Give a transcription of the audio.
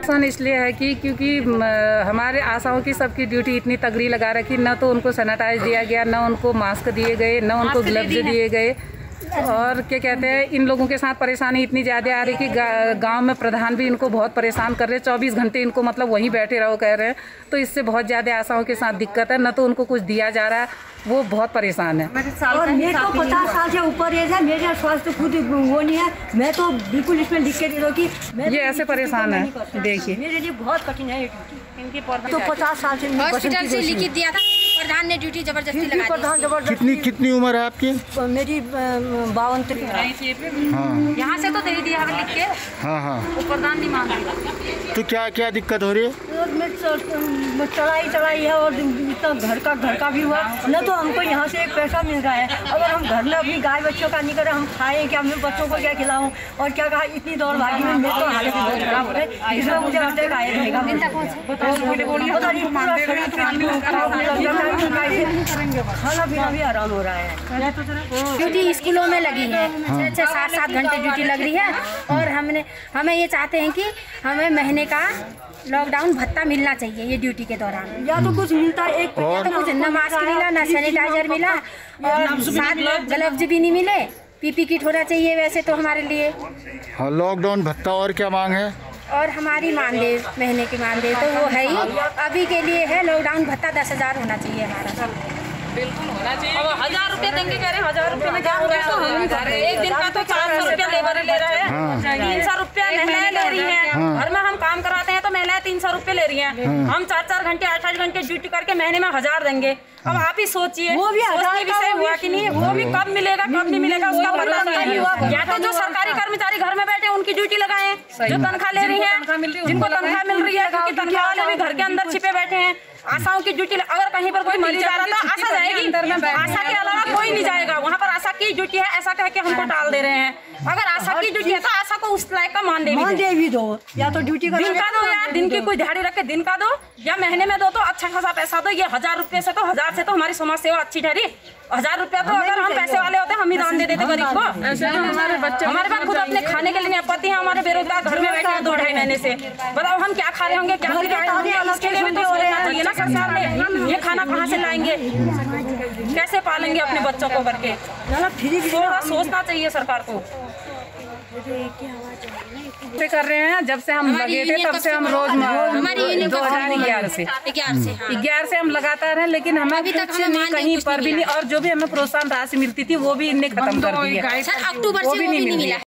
नुकसान इसलिए है कि क्योंकि हमारे आशाओं की सबकी ड्यूटी इतनी तगड़ी लगा रखी, न तो उनको सैनिटाइज दिया गया, न उनको मास्क दिए गए, न उनको ग्लव्स दिए गए। और क्या कहते हैं, इन लोगों के साथ परेशानी इतनी ज़्यादा आ रही कि गांव में प्रधान भी इनको बहुत परेशान कर रहे हैं। 24 घंटे इनको मतलब वहीं बैठे रहो कह रहे हैं। तो इससे बहुत ज़्यादा आशाओं के साथ दिक्कत है, न तो उनको कुछ दिया जा रहा है, वो बहुत परेशान है। और मेरे को 50 साल से ऊपर एज है, मेरे स्वास्थ्य खुद वो नहीं है। मैं तो बिल्कुल इसमें लिख के दे दो कि ये ऐसे परेशान है। देखिए मेरे लिए बहुत कठिन है ये ड्यूटी। तो 50 साल से हॉस्पिटल से लिखित दिया था, प्रधान ने ड्यूटी जबरदस्ती लगा दी। कितनी उम्र है आपकी? मेरी 52 हाँ। यहाँ से तो दे दिया है लिख के। हाँ हाँ। वो प्रधान नहीं मांग रहा। तो क्या क्या दिक्कत हो रही है? चलाई है और इतना घर का भी हुआ न, तो हमको यहाँ से एक पैसा मिल रहा है। अगर हम घर में अपनी गाय बच्चों का नहीं करें, हम खाएं क्या, मैं बच्चों को क्या खिलाऊं और क्या कहा, इतनी दौड़ भागी में मेरी तो हालत बहुत खराब हो रही है। इसमें मुझे अटैक आए रहेगा। खाना पीना भी आराम हो रहा है। ड्यूटी स्कूलों में लगी है, 6-7 घंटे ड्यूटी लग रही है। और हमें ये चाहते हैं कि हमें महीने का लॉकडाउन भत्ता मिलना चाहिए ये ड्यूटी के दौरान। या तो कुछ मिलता है, एक तो कुछ न मास्क मिला, न सैनिटाइजर मिला, और साथ ग्लव्स भी नहीं मिले। पीपी किट होना चाहिए वैसे तो हमारे लिए। हाँ, लॉकडाउन भत्ता और क्या मांग है? और हमारी मानदेय, महीने की मानदेय तो वो है ही, अभी के लिए है लॉकडाउन भत्ता 10,000 होना चाहिए हमारा। बिल्कुल होना चाहिए। अब 1000 रुपया देंगे कह रहे हैं, 1000 रुपये में क्या होगा? एक दिन का तो 400 रुपया लेबर ले रहा है, 300 रुपया महिलाएं ले रही हैं। घर में हम काम कराते हैं तो महिलाएं 300 रुपये ले रही हैं। हम 4-4 घंटे 8-8 घंटे ड्यूटी करके महीने में 1000 देंगे। अब आप ही सोचिए, वो भी विषय हुआ कि नहीं, वो भी कब मिलेगा कब नहीं मिलेगा उसका पता नहीं हुआ। या तो जो सरकारी कर्मचारी घर में बैठे उनकी ड्यूटी लगाएं, जो तनख्वाह ले रही है, जिनको तनख्वाह मिल रही है, क्योंकि तनख्वाह वाले भी घर के अंदर छिपे बैठे हैं। आशाओं की ड्यूटी, अगर कहीं पर कोई मरीज आ रहा था आशा जाएगी, आशा के अलावा कोई नहीं जाएगा वहाँ पर। आशा की ड्यूटी है ऐसा कह के हमको टाल दे रहे हैं। अगर आशा की ड्यूटी है तो आशा को उस लायक का मानदेय भी दो, या तो ड्यूटी का दिन का दो, या दिन की कोई दिहाड़ी रख के दिन का दो, या महीने में दो तो अच्छा खासा पैसा दो। ये 1000 रुपये से तो 1000 से तो हमारी समाज सेवा अच्छी ठहरी। 1000 रुपया तो अगर हम पैसे वाले होते हम ही दान दे देते गरीब को। हमारे पास खुद अपने खाने के लिए पति हैं, हमारे बेरोजगार घर में बैठे हैं 2-2.5 महीने से। बताओ हम क्या खा रहे होंगे, क्या पी रहे होंगे, इसके लिए भी तो सोचना चाहिए ना सरकार ने। ये खाना कहाँ से लाएंगे, कैसे पालेंगे अपने बच्चों को करके, थोड़ा सोचना चाहिए सरकार को। कर रहे हैं जब से हम लगे थे तब से हम रोज 2011 से हम लगातार हैं, लेकिन हमें अभी तक कहीं पर भी नहीं। और जो भी हमें प्रोत्साहन राशि मिलती थी वो भी इनने खत्म कर दी है। अक्टूबर से वो भी नहीं मिला।